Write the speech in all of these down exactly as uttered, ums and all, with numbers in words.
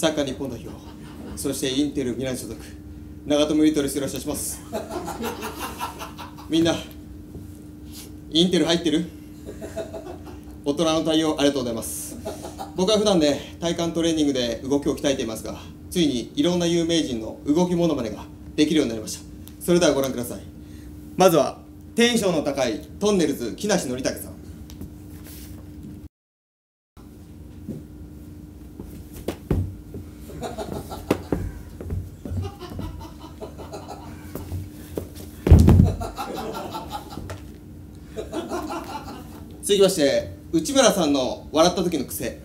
サッカー日本代表、そしてインテルミラン所属長友佑都です。よろしくお願いします。みんなインテル入ってる？大人の対応ありがとうございます。僕は普段ね、体幹トレーニングで動きを鍛えていますが、ついにいろんな有名人の動きモノマネができるようになりました。それではご覧ください。まずはテンションの高いトンネルズ木梨憲武さん。続きまして内村さんの笑った時の癖。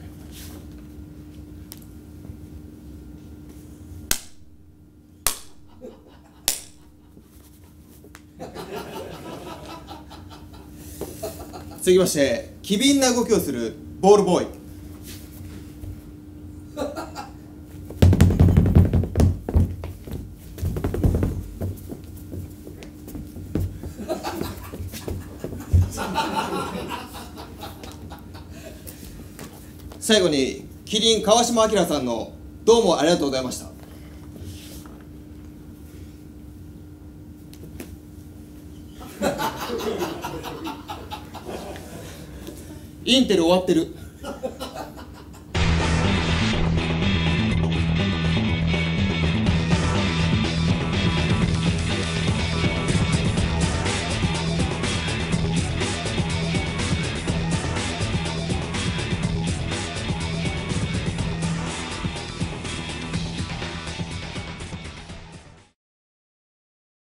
続きまして機敏な動きをするボールボーイ。最後にキリン川島明さんのどうもありがとうございました。インテル終わってる。